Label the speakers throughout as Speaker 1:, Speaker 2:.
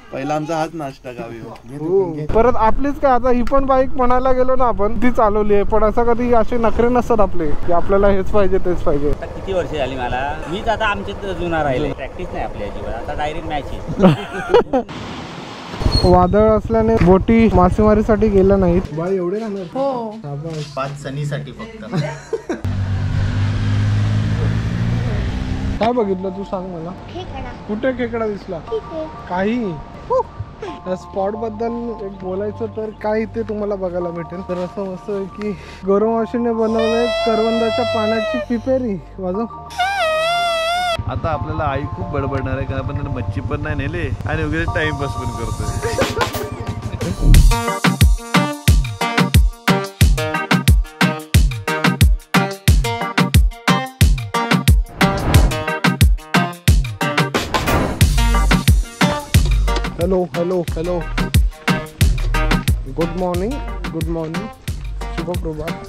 Speaker 1: पहिला आमचा हाच नाश्ता गावी.
Speaker 2: परत आपलीच काय आता ही पण बाईक म्हणायला गेलो ना आपण ती चालवली आहे, पण असं कधी असे नखरे नसतात आपले की आपल्याला हेच पाहिजे तेच पाहिजे.
Speaker 3: किती वर्ष झाली मला, मीच आता आमच्यात जुना राहिले, प्रॅक्टिस नाही आपल्या अजिबात, आता डायरेक्ट मॅच आहे.
Speaker 2: वादळ असल्याने बोटी मासेमारीसाठी गेल्या नाहीत. बाई एवढे राहणार
Speaker 4: हो
Speaker 1: 5 सनीसाठी फक्त.
Speaker 2: काय बघितलं तू सांग मला. कुठे खेकडा दिसला काही. या स्पॉट बद्दल एक बोलायचं तर काय इथे तुम्हाला बघायला भेटेल तर असं मस्त आहे की गौरवमावशीने बनवले करवंदाच्या पाण्याची पिपेरी. वाजव.
Speaker 1: आता आपल्याला आई खूप बडबडणार आहे कारण आपण त्यांना मच्छी पण नाही नेले आणि वगैरे टाइमपास पण करतोय.
Speaker 2: Hello hello hello good morning शुभप्रभात.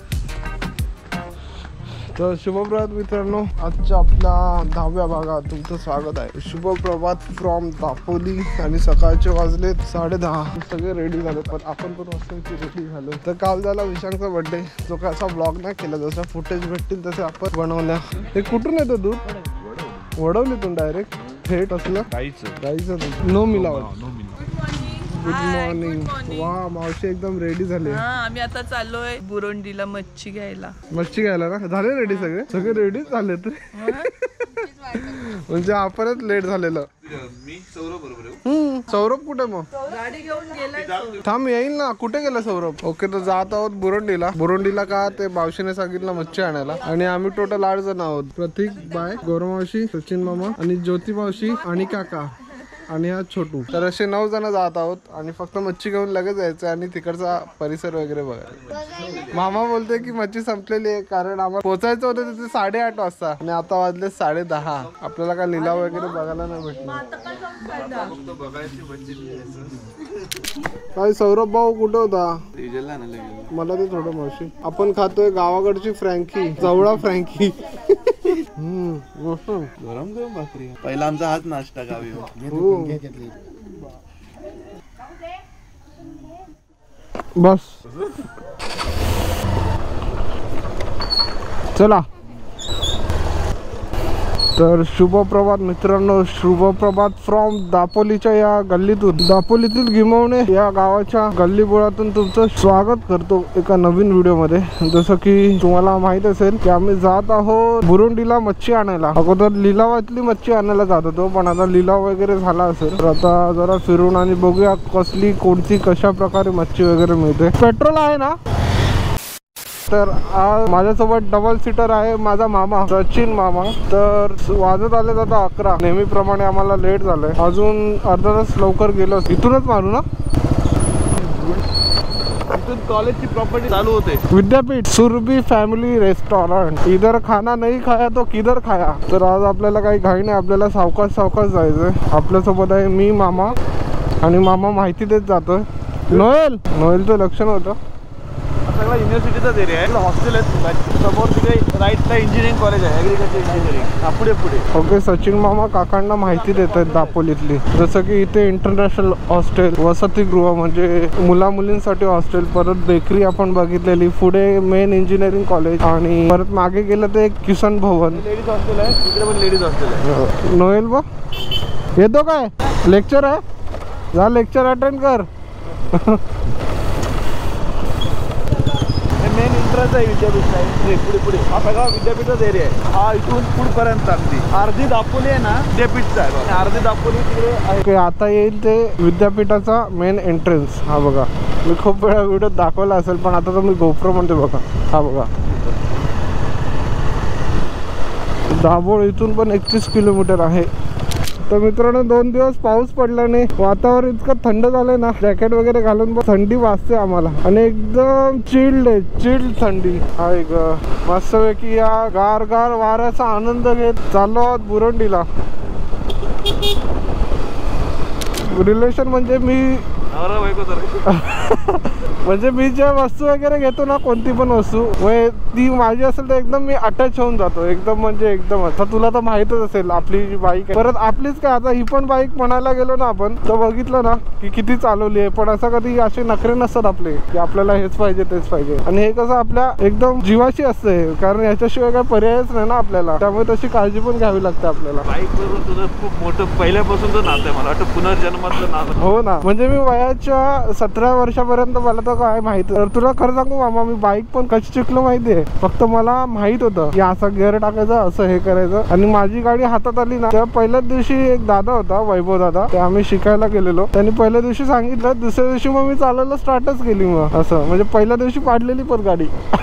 Speaker 2: तर शुभप्रभात मित्रांनो, आजच्या आपल्या 10व्या भागात तुमचं स्वागत आहे. शुभप्रभात फ्रॉम दापोली. आणि सकाळचे वाजले 10:30. सगळे रेडी झाले पण आपण पण वाजता रेडी झालो. तर काल झाला विशांगचा बर्थडे, जो काय असा ब्लॉग नाही केला, जसं फुटेज भेटतील तसे आपण बनवल्या. हे कुठून येतं दूध? वडवलीतून डायरेक्ट थेट असलं गाईचं दूध, नो मिलावट. Good morning. वा मावशी एकदम रेडी झाले.
Speaker 4: आम्ही आता चाललोय बुरोंडीला मच्छी घ्यायला.
Speaker 2: मच्छी घ्यायला ना? झाले रेडी सगळे रेडी झाले तर म्हणजे आपणच लेट झालेलं.
Speaker 1: मी सौरभ बरोबर.
Speaker 2: सौरभ कुठे मग?
Speaker 4: गाडी घेऊन गेलाय.
Speaker 2: थांब येईल ना. कुठे गेला सौरभ? ओके, तर जात आहोत बुरोंडीला का ते मावशीने सांगितलं मच्छी आणायला. आणि आम्ही टोटल 8 जण आहोत. प्रतीक बाय, गौरवमावशी, सचिन मामा आणि ज्योती मावशी आणि काका आणि हा छोटू. तर असे 9 जण जात आहोत आणि फक्त मच्छी घेऊन लगेच जायचं आणि तिकडचा परिसर वगैरे बघायला. मामा बोलते की मच्छी संपलेली आहे कारण आम्हाला पोहोचायचं होतं तिथे 8:30 वाजता आणि आता वाजले 10:30. आपल्याला काय लिलाव वगैरे बघायला नाही भेटणार. काय सौरभ भाऊ कुठे होता? मला ते थोडं मावशी. आपण खातोय गावाकडची फ्रँकी, जवळा फ्रँकी.
Speaker 1: गरम गरम भाकरी. पहिला आमचा हाच नाश्ता गावी.
Speaker 2: बस चला. तर शुभप्रभात मित्रांनो, शुभप्रभात फ्रॉम दापोलीच्या या गल्लीतून, दापोलीतील गिमवणे या गावाच्या गल्लीबोळातून तुमचं स्वागत करतो एका नवीन व्हिडिओमध्ये. जसं की तुम्हाला माहित असेल की आम्ही जात आहोत बुरोंडीला मच्छी आणायला. अगोदर लिलावातली मच्छी आणायला जात होतो पण आता लिलाव वगैरे झाला असेल तर आता जरा फिरून आणि बघूया कसली कोणती कशा प्रकारे मच्छी वगैरे मिळते. पेट्रोल आहे ना? तर आज माझ्यासोबत डबल सीटर आहे माझा मामा सचिन मामा. तर वाजत आले आता 11. नेहमीप्रमाणे आम्हाला लेट झालंय. अजून अर्धा तास लवकर गेलो. इथूनच मारू ना?
Speaker 1: इथून कॉलेजची प्रॉपर्टी चालू होते.
Speaker 2: विद्यापीठ सुरभी फॅमिली रेस्टॉरंट. इधर खाना नहीं खाया तो किधर खाया. तर आज आपल्याला काही घाई नाही, आपल्याला सावकाश सावकाश जायचंय. आपल्यासोबत आहे मी, मामा आणि मामा माहिती देत जातोय. नोएलचं लक्षण होतं.
Speaker 1: सगळा युनिव्हर्सिटीचाच एरिया आहे. हॉस्टेल आहेत समोर. तिकडे राईटला इंजिनिअरिंग कॉलेज आहे, ॲग्रिकल्चर इंजिनिअरिंग. पुढे पुढे.
Speaker 2: ओके, सचिन मामा काकांना माहिती देत आहेत दापोलीतली. जसं की इथे इंटरनॅशनल हॉस्टेल, वसतिगृह म्हणजे मुला मुलींसाठी हॉस्टेल, परत बेकरी आपण बघितलेली, पुढे मेन इंजिनिअरिंग कॉलेज आणि परत मागे गेलं ते एक किसन भवन
Speaker 1: लेडीज हॉस्टेल आहे. तिकडे पण लेडीज हॉस्टेल आहे.
Speaker 2: नोएल बा येतो काय? लेक्चर आहे, जा लेक्चर अटेंड कर.
Speaker 1: मेन एंट्रन्स आहे विद्यापीठ. पुढे पुढे हा सगळा विद्यापीठचाच एरिया आहे. हा इथून पुढपर्यंत अर्धी दापोली आहे ना विद्यापीठचा आहे, अर्धी दापोली तिकडे आहे.
Speaker 2: आता येईल ते विद्यापीठाचा मेन एंट्रन्स. हा बघा, मी खूप वेळा व्हिडिओ दाखवला असेल पण आता तर मी गोप्रो म्हणते बघा. हा बघा, दाभोळ इथून पण 31 किलोमीटर आहे. तर मित्रांनो 2 दिवस पाऊस पडल्याने वातावरण इतकं थंड झालंय ना, जॅकेट वगैरे घालून थंडी वाजते आम्हाला आणि एकदम चिल्ड आहे, चिल्ड थंडी आहे ग. मस्तपैकी या गार गार वाऱ्याचा आनंद घेत चाललो आहोत बुरोंडीला. रिलेशन म्हणजे मी म्हणजे मी ज्या वस्तू वगैरे घेतो ना, कोणती पण वस्तू ती माझी असेल तर एकदम मी अटॅच होऊन जातो एकदम, म्हणजे एकदम. आता तुला तर माहितच असेल आपली जी बाईक आहे, परत आपलीच काय, आता ही पण बाईक म्हणायला गेलो ना आपण तर बघितलं ना की किती चालवली आहे, पण असं कधी असे नखरे नसतात आपले की आपल्याला हेच पाहिजे तेच पाहिजे. आणि हे कसं आपल्या एकदम जीवाशी असते, कारण याच्याशिवाय काय पर्यायच नाही ना आपल्याला, त्यामुळे तशी काळजी पण घ्यावी लागते आपल्याला.
Speaker 1: बाईक करून तुझं खूप मोठं पहिल्यापासूनच नातं आहे, मला वाटतं पुनर्जन्मातलं नातं.
Speaker 2: हो ना, म्हणजे मी वयाच्या 17 वर्षापर्यंत मला तर काय माहित. तर तुला खरं सांगू मामा, मी बाईक पण कशी शिकलो माहितीये, फक्त मला माहित होतं की असं गिअर टाकायचं, असं हे करायचं. आणि माझी गाडी हातात आली ना, त्या पहिल्याच दिवशी एक दादा होता, वैभव दादा, ते आम्ही शिकायला गेलेलो. त्यांनी पहिल्या दिवशी सांगितलं, दुसऱ्या दिवशी मग मी चालवायला स्टार्टच केली. मग असं म्हणजे पहिल्या दिवशी पाडलेली पण गाडी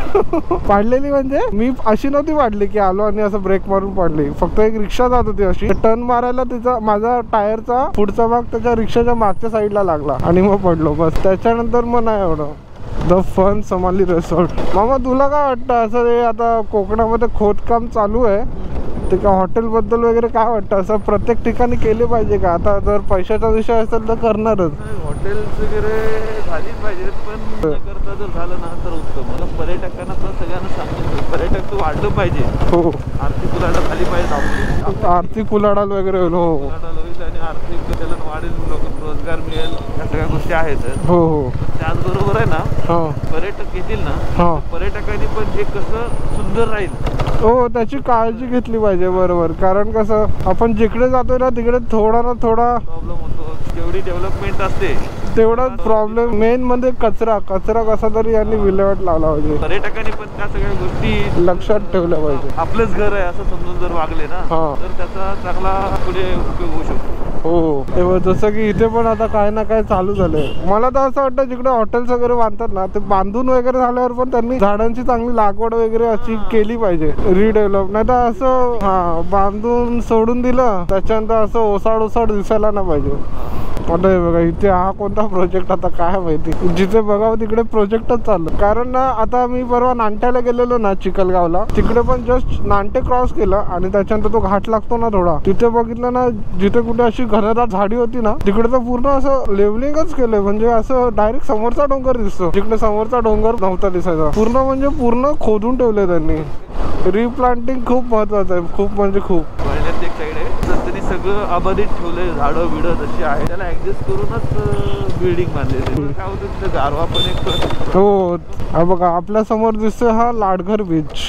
Speaker 2: पाडलेली म्हणजे मी अशी नव्हती पाडली की आलो आणि असं ब्रेक मारून पाडली. फक्त एक रिक्षा जात होती अशी, टर्न मारायला तिचा माझा टायरचा पुढचा भाग त्याच्या रिक्षाच्या मागच्या साईडला लागला आणि मग पडलो. बस त्याच्यानंतर मग नाही एवढं. The fun Samali resort. मामा तुला काय वाटतं, असं हे आता कोकणामध्ये खोदकाम चालू आहे, ते का हॉटेलबद्दल वगैरे काय वाटतं, असं प्रत्येक ठिकाणी केले पाहिजे का? आता जर पैशाचा विषय असेल तर करणारच.
Speaker 1: हॉटेल्स वगैरे झालीच पाहिजे, पण न करता जर झालं ना तर उत्तम. मला पर्यटकांना तर सगळ्यांना सांगितलं, पर्यटक तर वाढलं पाहिजे.
Speaker 2: हो,
Speaker 1: आर्थिक उलाढाल झाली पाहिजे आपली,
Speaker 2: आर्थिक उलाढाल वगैरे होईल. हो,
Speaker 1: उलाढाल होईल आणि आर्थिक चलन वाढेल, लोक रोजगार मिळेल, या सगळ्या गोष्टी आहेत.
Speaker 2: हो हो,
Speaker 1: त्याचबरोबर आहे ना,
Speaker 2: हो
Speaker 1: पर्यटक येतील ना,
Speaker 2: हो,
Speaker 1: पर्यटकांनी पण हे कसं सुंदर राहील
Speaker 2: हो त्याची काळजी घेतली पाहिजे. बरोबर, कारण कसं आपण जिकडे जातोय ना तिकडे थोडा ना थोडा
Speaker 1: प्रॉब्लेम होतो. जेवढी डेव्हलपमेंट असते
Speaker 2: तेवढाच प्रॉब्लेम. मेन म्हणजे कचरा कसा तरी यांनी विल्हेवाट लावला पाहिजे.
Speaker 1: पर्यटकांनी पण त्या सगळ्या गोष्टी
Speaker 2: लक्षात ठेवल्या पाहिजे.
Speaker 1: आपलंच घर आहे असं समजून जर वागले ना, तर त्याचा चांगला पुढे उपयोग होऊ शकतो.
Speaker 2: हो, तेव्हा जसं की इथे पण आता काय ना काय चालू झालंय. मला तर असं वाटतं जिकडे हॉटेल्स वगैरे बांधतात ना, ते बांधून वगैरे झाल्यावर पण त्यांनी झाडांची चांगली लागवड वगैरे अशी केली पाहिजे, रिडेव्हलप. नाही तर असं बांधून सोडून दिलं त्याच्यानंतर असं ओसाड दिसायला नाही पाहिजे. आता हे बघा इथे हा कोणता प्रोजेक्ट, आता काय माहिती, जिथे बघावं तिकडे प्रोजेक्टच चाललं. कारण ना आता मी परवा नांट्याला गेलेलो ना चिखलगावला, तिकडे पण जस्ट नांटे क्रॉस केलं आणि त्याच्यानंतर तो घाट लागतो ना थोडा, तिथे बघितलं ना जिथे कुठे अशी घनदाट झाडी होती ना, तिकडे तर पूर्ण असं लेवलिंगच केलंय. म्हणजे असं डायरेक्ट समोरचा डोंगर दिसतो, जिकडे समोरचा डोंगर नव्हता दिसायचा. पूर्ण म्हणजे पूर्ण खोदून ठेवले त्यांनी. रिप्लांटिंग खूप महत्वाचं आहे, खूप म्हणजे खूप.
Speaker 1: पहिल्याच एक साईड आहे तर त्यांनी सगळं अबाधित ठेवलंय, झाडं बिडं जशी आहे त्याला ऍडजस्ट करूनच बिल्डिंग बांधले. काय होतं तिथे गारवा पण एक.
Speaker 2: हो, हा बघा आपल्या समोर दिसतोय हा लाडघर बीच,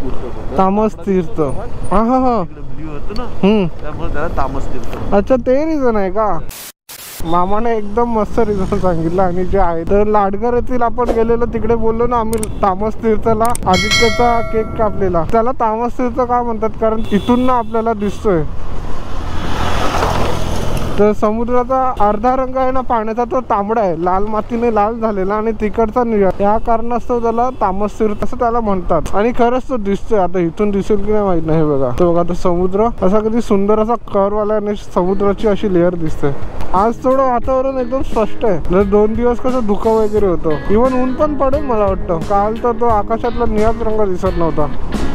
Speaker 2: तामस तीर्थ. हा हा हा,
Speaker 1: ब्ल्यू होतं ना, त्यामुळे त्याला तामस तीर्थ.
Speaker 2: अच्छा ते रिझन आहे का? मामाने एकदम मस्त रिझन सांगितलं. आणि जे आहे तर लाडघर येथील आपण गेलेलो तिकडे बोललो ना आम्ही तामस तीर्थला, आदित्यचा केक कापलेला, त्याला तामस तीर्थ का म्हणतात, कारण इथून ना आपल्याला दिसतोय तर समुद्राचा अर्धा रंग आहे ना पाण्याचा तो तांबडा आहे, लाल मातीने लाल झालेला, आणि तिकडचा निळा. या कारणास्तव त्याला तामस तीर्थ असं त्याला म्हणतात. आणि खरंच तो दिसतोय, आता इथून दिसेल की नाही माहित नाही. बघा तो, बघा तो समुद्र असा कधी सुंदर असा कर्व आला आणि समुद्राची अशी लेअर दिसते. आज थोडं वातावरण एकदम स्पष्ट आहे. जर 2 दिवस कसं धुकं वगैरे होतं, इव्हन ऊन पण पडेल मला वाटतं. काल तर तो आकाशातला निळाच रंग दिसत नव्हता.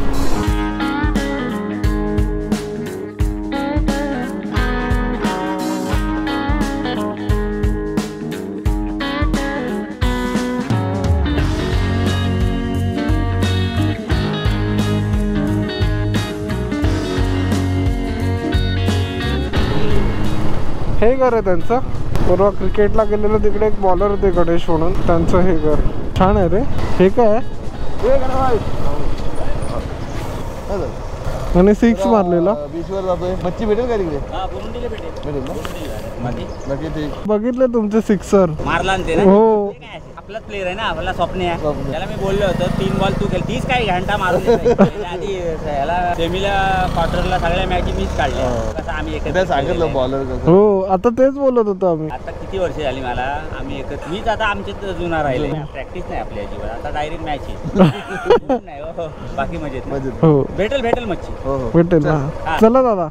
Speaker 2: हे घर आहे त्यांचं. परवा क्रिकेटला गेलेलं तिकडे एक बॉलर होते गणेश म्हणून, त्यांचं हे घर छान आहे रे. हे काय आणि 6 मारलेला.
Speaker 1: बीचवर जातोय, मच्छी भेटेल का तिकडे?
Speaker 2: बघितले तुमचे सिक्सर
Speaker 3: मारला ना ते ना.
Speaker 2: हो,
Speaker 3: आपलाच प्लेअर आहे ना, आपला स्वप्न आहे. त्याला मी बोललो होतो 3 बॉल तू खेळ, 30 काय घंटा मारून आधी याला सेमीला क्वार्टरला सगळ्या मॅच मीच काढल्या. कसं आम्ही एकत्र
Speaker 1: सांगितलं बॉलर कसं.
Speaker 2: हो, आता तेच बोलत होतो आम्ही.
Speaker 3: आता किती वर्ष झाली मला, आम्ही एकत्र. मीच आता आमच्यात जुना राहिले, प्रॅक्टिस नाही आपल्या जीवन, आता डायरेक्ट मॅच आहे. नाही हो, बाकी मजेत.
Speaker 2: हो,
Speaker 3: भेटेल मच्छी.
Speaker 2: भेटेल ना. चला दादा.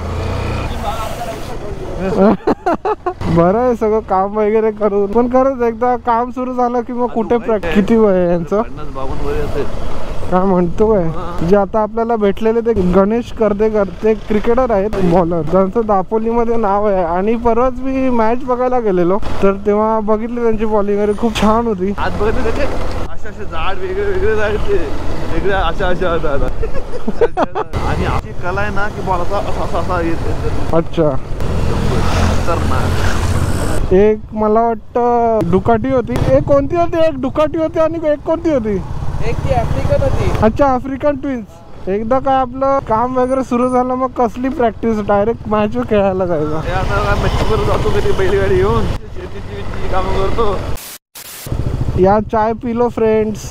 Speaker 2: बरं आहे सगळं काम वगैरे करून, पण खरंच एकदा काम सुरू झालं की मग कुठे किती वय आहे यांचं?
Speaker 1: 50-52 वय असेल.
Speaker 2: काय म्हणतोय जे आता आपल्याला भेटलेले ते गणेश कर्देकर, ते क्रिकेटर आहेत बॉलर, ज्यांचं दापोलीमध्ये नाव आहे. आणि परवाच मी मॅच बघायला गेलेलो तर तेव्हा बघितली त्यांची बॉलिंग अरे खूप छान होती.
Speaker 1: आज बघितले त्याचे असे झाड वेगळे वेगळे झाड ते वेगळे अशा आणि आमची कला आहे ना की बॉलचा असा येते.
Speaker 2: अच्छा,
Speaker 1: तर ना
Speaker 2: एक मला वाटतं डुकाटी होती, एक कोणती होती, एक डुकाटी होती आणि एक कोणती होती,
Speaker 3: एक ती आफ्रिकन होती.
Speaker 2: अच्छा आफ्रिकन ट्विन्स. एकदा काय आपलं काम वगैरे सुरू झालं मग कसली प्रॅक्टिस, डायरेक्ट मॅच खेळायला जायचं.
Speaker 1: हे आता मच्छीवर जातो कधी बैलगाडी घेऊन शेतीची कामं करतो.
Speaker 2: या चाय पिलो फ्रेंड्स.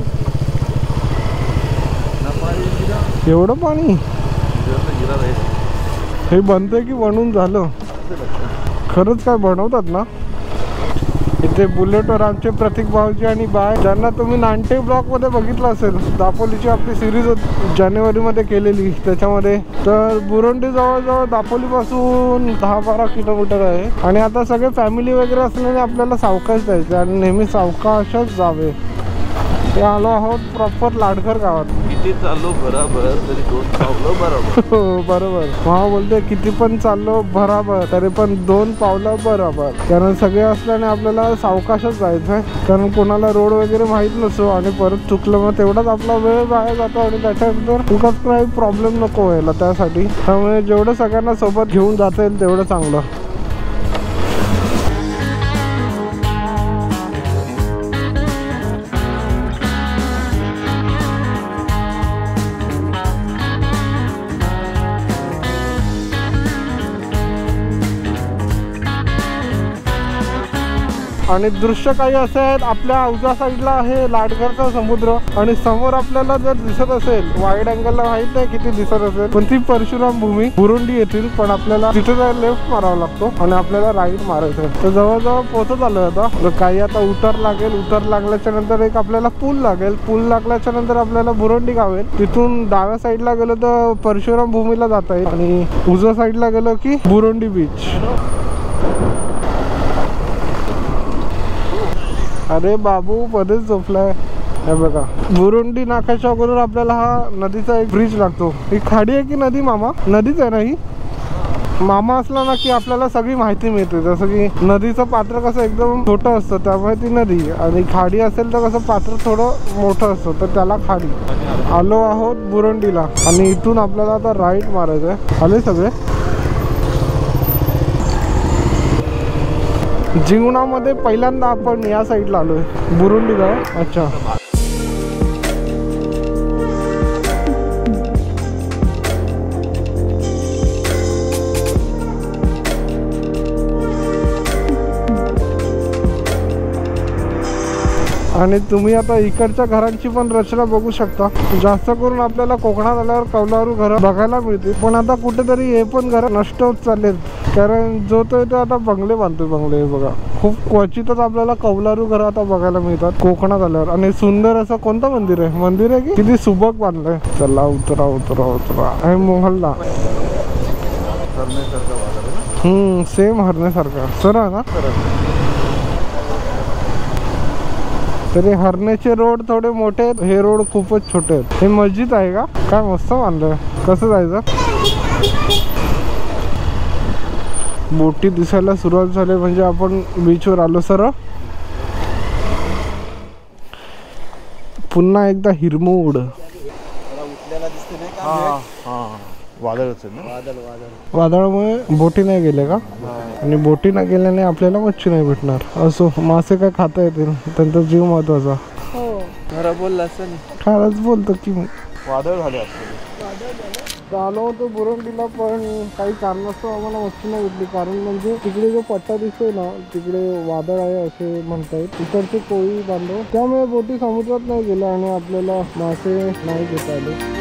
Speaker 2: एवढं पाणी हे बनतंय की बनवून झालं? खरंच काय बनवतात ना इथे बुलेटवर आमचे प्रतीक भाऊजी आणि बाय, ज्यांना तुम्ही नांटे ब्लॉक मध्ये बघितलं असेल. दापोलीची आपली सिरीज जानेवारीमध्ये केलेली त्याच्यामध्ये. तर बुरोंडी जवळजवळ दापोली पासून 10-12 किलोमीटर आहे. आणि आता सगळे फॅमिली वगैरे असल्याने आपल्याला सावकाश जायचं आणि नेहमी सावकाशच जावे. हे आलो आहोत प्रॉपर लाडघर गावात.
Speaker 1: किती चाललो बराबर तरी 2 पावलं बरोबर.
Speaker 2: हो बरोबर, मामा बोलते किती पण चाललो बराबर तरी पण 2 पावलं बरोबर. कारण सगळे असल्याने आपल्याला सावकाशच जायचं आहे. कारण कोणाला रोड वगैरे माहीत नसतो आणि परत चुकलं मग तेवढाच आपला वेळ वाया जातो आणि त्याच्यानंतर उगाच काही प्रॉब्लेम नको व्हायला त्यासाठी. त्यामुळे जेवढं सगळ्यांना सोबत घेऊन जाता येईल तेवढं चांगलं. आणि दृश्य काही असे आहेत. आपल्या उजव्या साईडला आहे लाडघरचा समुद्र आणि समोर आपल्याला जर दिसत असेल वाईड अँगलला माहित नाही किती दिसत असेल पण ती परशुराम भूमी बुरुंडी येथील. पण आपल्याला तिथे जायला लेफ्ट मारावा लागतो आणि आपल्याला राईट मारायचं आहे. तर जवळजवळ पोहोचत आलोय आता. काही आता उतर लागेल. उतर लागल्याच्या नंतर एक आपल्याला पूल लागेल. पूल लागल्याच्या नंतर आपल्याला बुरुंडी गाव येईल. तिथून डाव्या साईडला गेलो तर परशुराम भूमीला जाता येईल आणि उजव्या साईडला गेलो की बुरुंडी बीच. अरे बाबू मध्येच झोपलाय. हे बघा बुरुंडी नाक्याच्या अगोदर आपल्याला हा नदीचा एक ब्रिज लागतो. ही खाडी आहे की नदी मामा? नदीच आहे ना ही. मामा असला ना की आपल्याला सगळी माहिती मिळते. जसं की नदीचं पात्र कसं एकदम छोटं असतं त्यामुळे ती नदी, आणि खाडी असेल तर कसं पात्र थोडं मोठं असतं तर त्याला खाडी. आलो आहोत बुरुंडीला आणि इथून आपल्याला आता राईट मारायचं आहे. आले सगळे. जीवनामध्ये पहिल्यांदा आपण या साईडला आलोय बुरुंडी गाव. अच्छा आणि तुम्ही आता इकडच्या घरांची पण रचना बघू शकता. जास्त करून आपल्याला कोकणात आल्यावर कौलारू घरं बघायला मिळतील. पण आता कुठेतरी हे पण घर नष्ट होत चाललेत. कारण जो तो इथे आता बंगले बांधतोय. बंगले बघा खूप क्वचितच आपल्याला कौलारू घरं आता बघायला मिळतात कोकणात आल्यावर. आणि सुंदर असं कोणतं मंदिर आहे? मंदिर आहे की किती सुबक बांधलंय. चला उतरा उतरा उतरा. आहे मोहल्ला. सेम हरण्यासारखा सर आहे ना. तरी हरण्याचे रोड थोडे मोठे आहेत. हे रोड खूपच छोटे आहेत. हे मस्जिद आहे का काय? मस्त बांधलंय. कसं जायचं? बोटी दिसायला सुरुवात झाली म्हणजे आपण बीचवर आलो. सर पुन्हा एकदा हिरमोड. वादळामुळे बोटी नाही गेले का? आणि बोटी नाही गेल्याने आपल्याला मच्छी नाही भेटणार. असो मासे काय खाता येतील त्यांचा जीव महत्वाचा.
Speaker 3: खरं बोलला असं
Speaker 2: खरंच बोलतो की मी.
Speaker 1: वादळ झाले.
Speaker 2: आलो होतो बुरुंडीला पण काही कारणास्तव आम्हाला मच्छी नाही भेटली. कारण म्हणजे तिकडे जो पट्टा दिसतोय ना तिकडे वादळ आहे असे म्हणतायत तिकडचे कोळी बांधव. त्यामुळे बोटी समुद्रात नाही गेल्या आणि आपल्याला मासे नाही घेता आले.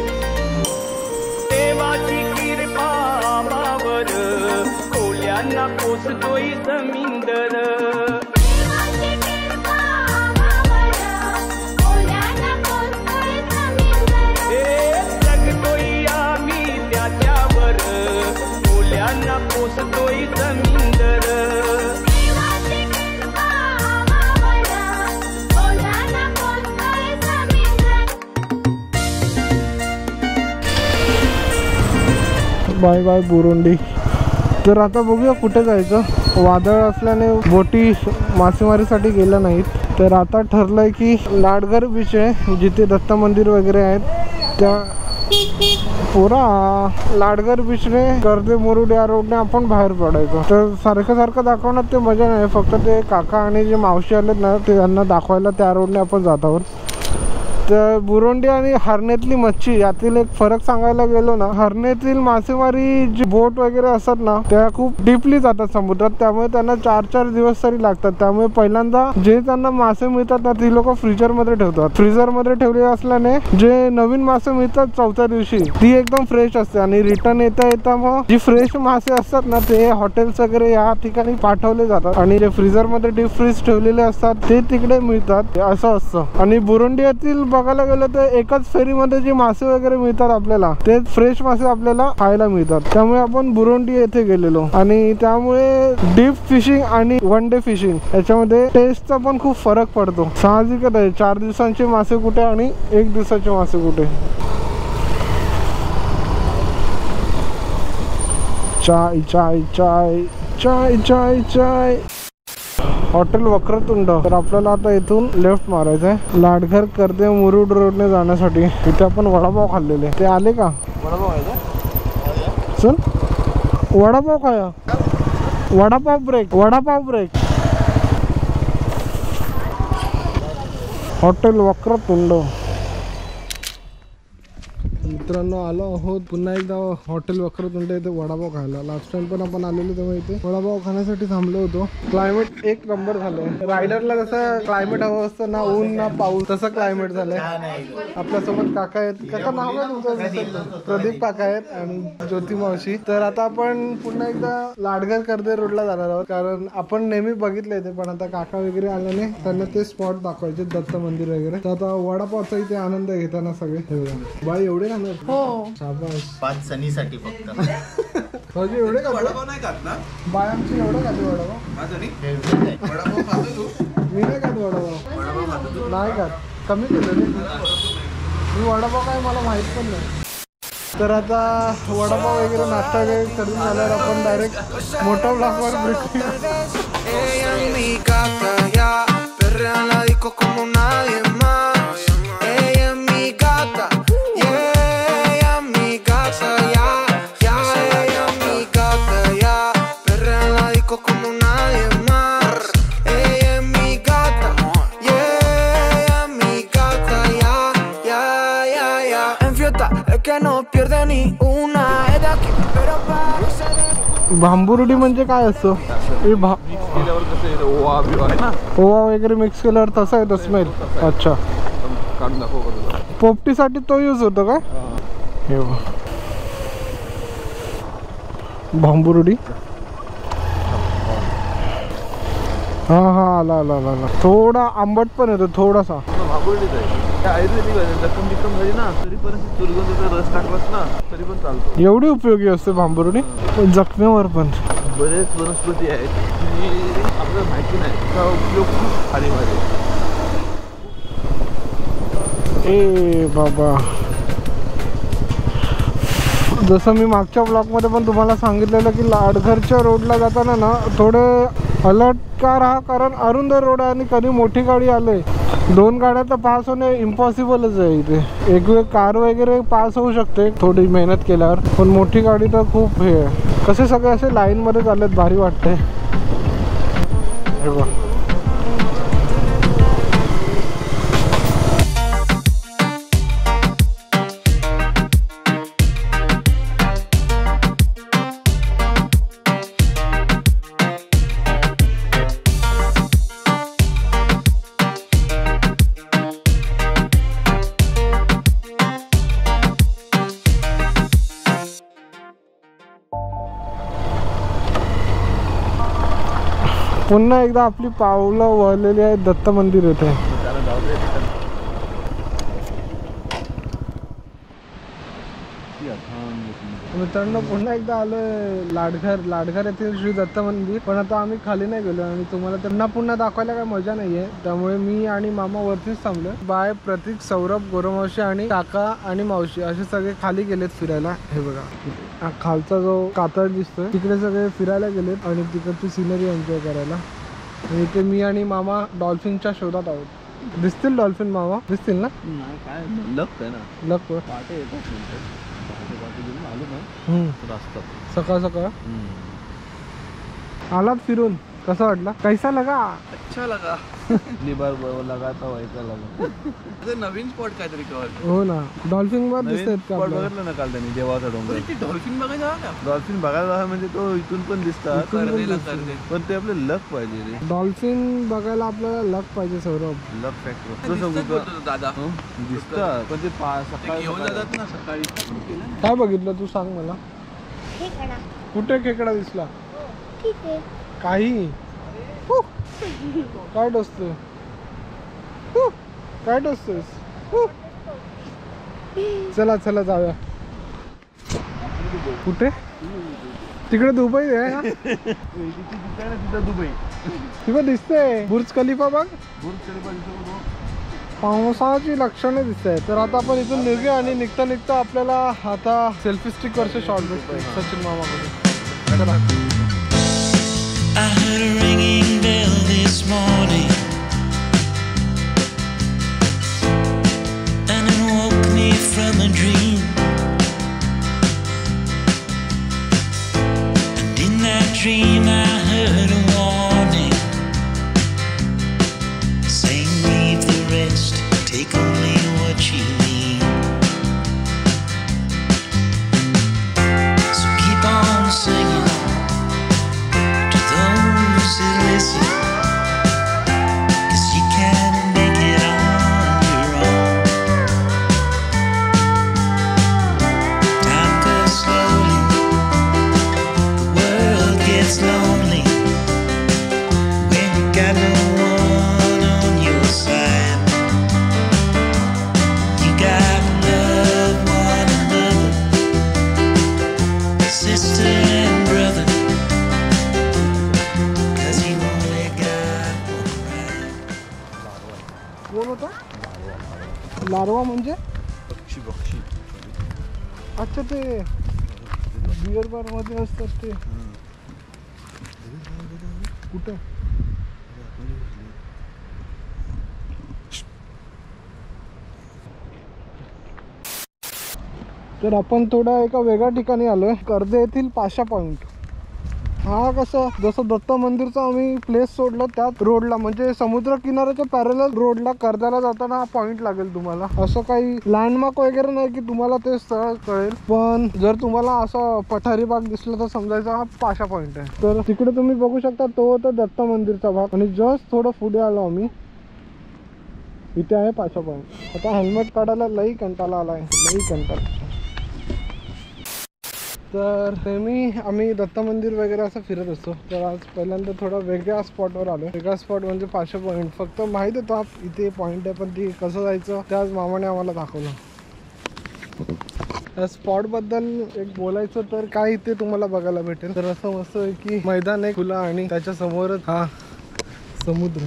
Speaker 5: पोसतोय जमीनदर जगतोय आम्ही त्याच्यावर कोल्यांना पोसतोय जमीनदर.
Speaker 2: Bye bye Burundi. तर आता बघूया कुठे जायचं. वादळ असल्याने बोटी मासेमारीसाठी गेल्या नाहीत. तर आता ठरलंय की लाडघर बीच आहे जिथे दत्त मंदिर वगैरे आहेत त्या लाडघर बीचने गर्दे मुरुड या रोडने आपण बाहेर पडायचं. तर सारखं दाखवण्यात ते मजा नाही. फक्त ते काका आणि जे मावशी आलेत ना ते त्यांना दाखवायला त्या रोडने आपण जात आहोत. तर बुरुंडी आणि हरणेतली मच्छी यातील एक फरक सांगायला गेलो ना, हरणेतील मासेमारी जी बोट वगैरे असतात ना त्या खूप डीपली जातात समुद्रात. त्यामुळे त्यांना 4-4 दिवस तरी लागतात. त्यामुळे पहिल्यांदा जे त्यांना मासे मिळतात ना ती लोक फ्रीजर मध्ये ठेवतात. फ्रीजर मध्ये ठेवले असल्याने जे नवीन मासे मिळतात 4थ्या दिवशी ती एकदम फ्रेश असते. आणि रिटर्न येता मग जी फ्रेश मासे असतात ना ते हॉटेल्स वगैरे या ठिकाणी पाठवले जातात. आणि जे फ्रीजर मध्ये डीप फ्रीज ठेवलेले असतात ते तिकडे मिळतात. असं असतं. आणि बुरुंडी येथील बघायला गेलं तर एकाच फेरीमध्ये जे मासे वगैरे मिळतात आपल्याला ते फ्रेश मासे आपल्याला खायला मिळतात. त्यामुळे आपण बुरुंडी येथे गेलेलो. आणि त्यामुळे डीप फिशिंग आणि वन डे फिशिंग याच्यामध्ये टेस्टचा पण खूप फरक पडतो. साहजिकच आहे 4 दिवसांचे मासे कुठे आणि 1 दिवसाचे मासे कुठे. चाय चाय चाय चाय चाय चाय. हॉटेल वक्रतुंड. तर आपल्याला आता इथून लेफ्ट मारायचं आहे लाडघर कर्दे मुरुड रोडने जाण्यासाठी. इथे आपण वडापाव खाल्लेले. ते आले का? चल वडापाव खाया. वडापाव ब्रेक. हॉटेल वक्रतुंड. मित्रांनो आलो आहोत पुन्हा एकदा हॉटेल वक्रतुंड इथे वडापाव खायला. लास्ट टाइम पण आपण आलेलो तेव्हा इथे वडापाव खाण्यासाठी थांबलो होतो. क्लायमेट एक नंबर झालंय. रायडरला कसं क्लायमेट हवं असतं ना ऊन ना पाऊस तसं क्लायमेट झालंय. आपल्यासोबत काका आहेत. काका नाव काय तुमचं? प्रदीप काका आहेत आणि ज्योती मावशी. तर आता आपण पुन्हा एकदा लाडघर कर्दे रोडला जाणार आहोत कारण आपण नेहमी बघितले ते पण आता काका वगैरे आल्याने त्यांना ते स्पॉट दाखवायचे दत्त मंदिर वगैरे. तर आता वडापावचा इथे आनंद घेताना सगळे बाई एवढे
Speaker 4: हो.
Speaker 2: शाबास.
Speaker 6: 5 सनीसाठी फक्त.
Speaker 2: एवढे वडापाव नाही खात ना बाय आमची एवढं खाते वडापाव.
Speaker 6: वडापाव खातो तू?
Speaker 2: मी नाही खात वडापाव. नाही खात. कमी केलं रे मी वडापाव काय मला माहित पण नाही. तर आता वडापाव वगैरे नाश्ता वगैरे करून झाल्यावर आपण डायरेक्ट मोठा ब्लॉकवर भेटूया. भांबुर्डी म्हणजे काय असतं? ओवा वगैरे मिक्स केल्यावर तसा येतो स्मेल. अच्छा पोपटीसाठी तो यूज होतो का? हे भांबुर्डी. हा आला आला आला. थोडा आंबट पण येतो थोडासा.
Speaker 1: आयुर्वेदिक जखम बिकम झाली ना तरी पण दुर्गंधाचा रस टाकलास ना तरी पण चालतो.
Speaker 2: एवढी उपयोगी असते भांबुर्डी. जखमेवर पण
Speaker 1: बरेच वनस्पती आहेत आपल्याला माहिती नाही त्याचा उपयोग खूप खालीमध्ये.
Speaker 2: ए बाबा जसं मी मागच्या ब्लॉगमध्ये पण तुम्हाला सांगितलेलं की लाडघरच्या रोडला जाताना ना थोडे अलर्ट का राहा कारण अरुंद रोड आहे आणि कधी मोठी गाडी आले 2 गाड्या तर पास होणे इम्पॉसिबलच आहे. इथे एक वेळ कार वगैरे पास होऊ शकते थोडी मेहनत केल्यावर पण मोठी गाडी तर खूप हे आहे. कसे सगळे असे लाईन मध्ये चाललेत भारी वाटते. हे बघ पुन्हा एकदा आपली पावलं वळलेली आहेत दत्त मंदिर येथे. मित्रांनो पुन्हा एकदा आलोय लाडघर येथील श्री दत्त मंदिर. पण आता आम्ही खाली नाही गेलो आणि तुम्हाला तर पुन्हा दाखवायला काय मजा नाहीये. त्यामुळे मी आणि मामा वरतीच थांबलो. बाय प्रतीक, सौरभ, गोरमावशी आणि काका आणि मावशी असे सगळे खाली गेलेत फिरायला. हे बघा खालचा जो कातळ दिसतोय तिकडे सगळे फिरायला गेलेत आणि तिकडची सिनरी एन्जॉय करायला. आणि इथे मी आणि मामा डॉल्फिनच्या शोधात आहोत. दिसतील डॉल्फिन मामा? दिसतील ना?
Speaker 1: काय लक आहे ना,
Speaker 2: लक
Speaker 1: पाटे येतात आलो ना
Speaker 2: सकाळ सकाळ आलात फिरून. कसा वाटला? कैसा लगा?
Speaker 1: अच्छा लगा. बार लगाता व्हायचा लगा. नवीन स्पॉट काहीतरी कळलं.
Speaker 2: हो ना, डॉल्फिन वर दिसतात का?
Speaker 1: स्पॉट बघितलं ना काल त्यांनी देवाचा डोंगर. डॉल्फिन बघायला का? डॉल्फिन बघायला म्हणजे तो इथून पण दिसतात पण ते आपले लक पाहिजे रे.
Speaker 2: डॉल्फिन बघायला आपल्याला लक पाहिजे सौरभ.
Speaker 1: लक फॅक्टर दादा दिसतात पण ते सकाळी घेऊन जातात ना सकाळी.
Speaker 2: काय बघितलं तू सांग मला. कुठे खेकडा दिसला? काही काय टोचतोय? काय टोचतोयस? चला चला जाऊया. कुठे? तिकडे दुबई आहे ना?
Speaker 1: तिथं दुबई
Speaker 2: तिकडे दिसते बुर्ज खलिफा. बघ पावसाची लक्षणे दिसत आहे. तर आता आपण इथून निघूया आणि निघता निघता आपल्याला आता सेल्फी स्टिक वरचे शॉट भेटतोय सचिन मामाकडे.
Speaker 7: I heard a ringing bell this morning, and it woke me from a dream. And in that dream I heard a warning, saying leave the rest, take only what you need. So keep on singing listen, 'cause you can make it on your own. Time goes slowly, the world gets lonely when you got no one on your side. You gotta love one another, sister and brother.
Speaker 2: कोण होता? Larva म्हणजे?
Speaker 1: पक्षी.
Speaker 2: अच्छा ते beer bar मध्ये असतात ते. कुठं? तर आपण थोडा एका वेगळ्या ठिकाणी आलोय. कर्जे येथील पाशा पॉइंट. हा कसं जसं दत्त मंदिरचा आम्ही प्लेस सोडलं त्याच रोडला म्हणजे समुद्र किनाऱ्याच्या पॅरलल रोडला कर्जाला जाताना हा पॉइंट लागेल तुम्हाला. असं काही लँडमार्क वगैरे नाही की तुम्हाला ते स्थळ कळेल. पण जर तुम्हाला असं पठारी भाग दिसला तर समजायचा हा पाशा पॉइंट आहे. तर तिकडे तुम्ही बघू शकता तो होता दत्त मंदिरचा भाग आणि जस्ट थोडं पुढे आलो आम्ही. इथे आहे पाशा पॉइंट. आता हेल्मेट काढायला लई कंटाळा आलाय, लई कंटाळा. तर नेहमी आम्ही दत्त मंदिर वगैरे असं फिरत असतो. तर आज पहिल्यांदा थोडा वेगळ्या स्पॉटवर आलो. वेगळा स्पॉट म्हणजे पाशा पॉईंट. फक्त माहीत होतं इथे पॉईंट आहे पण ती कसं जायचं ते आज मामाने आम्हाला दाखवलं. त्या स्पॉटबद्दल एक बोलायचं तर काय इथे तुम्हाला बघायला भेटेल तर असं मस्त आहे की मैदान आहे खुला आणि त्याच्या समोरच हा समुद्र.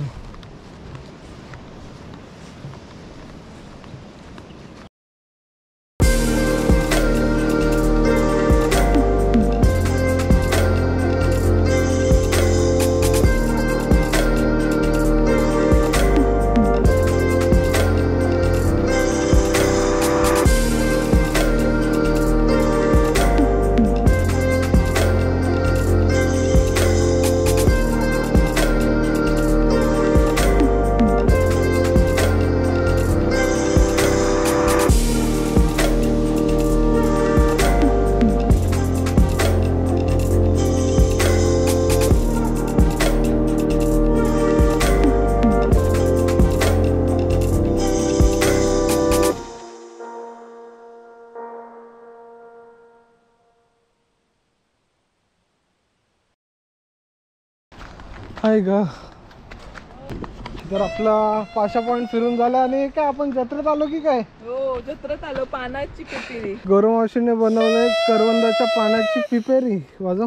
Speaker 2: आहे का तर आपला पाशा पॉइंट फिरून झाला आणि काय आपण जत्रेत आलो की काय?
Speaker 4: हो जत्रेत आलो. पानाची पिपिरी
Speaker 2: गौरवमावशीने बनवले करवंदाच्या पानाची पिपेरी. वाजव.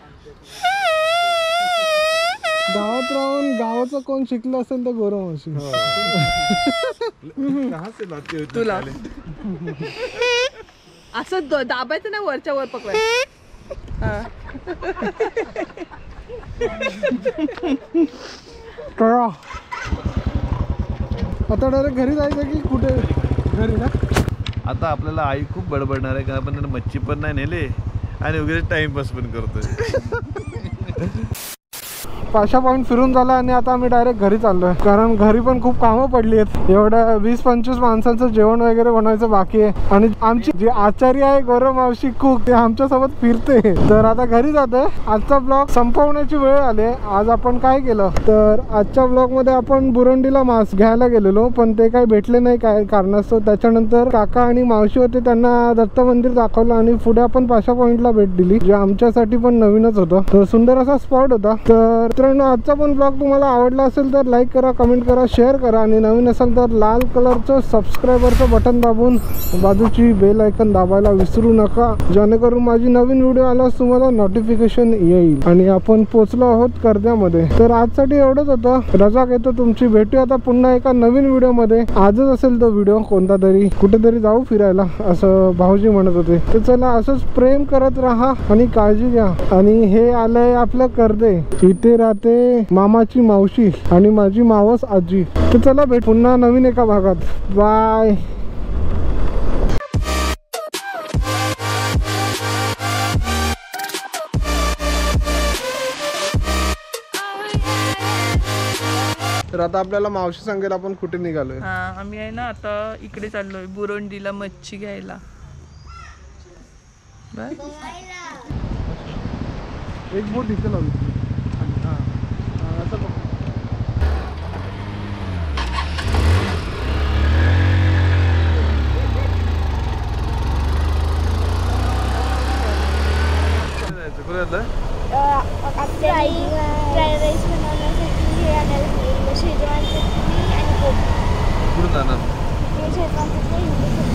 Speaker 2: गावात राहून गावाचं कोण शिकलं असेल तर गौरवमावशी.
Speaker 4: तुला असं दाबायचं नाही, वरच्या वर पकडायचं.
Speaker 2: आता डायरेक्ट घरी जायचं की कुठे? घरी ना.
Speaker 1: आता आपल्याला आई खूप बडबडणार आहे, कारण आपण त्यांना मच्छी पण नाही नेले आणि वगैरे टाइमपास पण करतोय.
Speaker 2: पाशा पॉइंट फिरून झाला आणि आता आम्ही डायरेक्ट घरी चाललोय, कारण घरी पण खूप कामं पडली आहेत. एवढ्या 20-25 माणसांचं जेवण वगैरे बनवायचं बाकी आहे आणि आमची जी आचार्य आहे गौरवमावशी कुक, ते आमच्यासोबत फिरते. तर आता घरी जातोय. आजचा ब्लॉग संपवण्याची वेळ आली. आज आपण काय केलं तर आजच्या ब्लॉग मध्ये आपण बुरंडीला मांस घ्यायला गेलेलो, पण ते काही भेटले नाही काय कारणास्तव. त्याच्यानंतर काका आणि मावशी होते, त्यांना दत्त मंदिर दाखवलं आणि पुढे आपण पाशा पॉइंटला भेट दिली, जे आमच्यासाठी पण नवीनच होतं. तर सुंदर असा स्पॉट होता. तर मित्रांनो, आजचा पण ब्लॉग तुम्हाला आवडला असेल तर लाईक करा, कमेंट करा, शेअर करा आणि नवीन असेल तर लाल कलरचं सबस्क्रायबरचं बटन दाबून बाजूची बेल आयकन दाबायला विसरू नका, जेणेकरून माझी नवीन व्हिडिओ आल्यास तुम्हाला नोटिफिकेशन येईल. आणि आपण पोचलो आहोत कर्ध्यामध्ये. तर आजसाठी एवढंच होतं. रजा घेतो तुमची. भेटूया आता पुन्हा एका नवीन व्हिडिओमध्ये. आजच असेल तो व्हिडिओ कोणता तरी. कुठेतरी जाऊ फिरायला असं भाऊजी म्हणत होते. तर चला, असंच प्रेम करत राहा आणि काळजी घ्या. आणि हे आलंय आपलं कर्दे. इथे राहते मामाची मावशी आणि माझी मावस आजी. तर चला भेट पुन्हा नवीन एका भागात. बाय. तर आता आपल्याला मावशी सांगेल आपण कुठे निघालोय.
Speaker 4: आम्ही आहे ना आता इकडे चाललोय बुरोंडीला मच्छी घ्यायला.
Speaker 2: एक बोट इथे लावली.
Speaker 8: फ्राईड राईस बनवण्यासाठी हे आणायला सांगितलं, शेजवान चटणी आणि कोबी.
Speaker 1: कुठून जाणार?
Speaker 8: शेजवान चटणी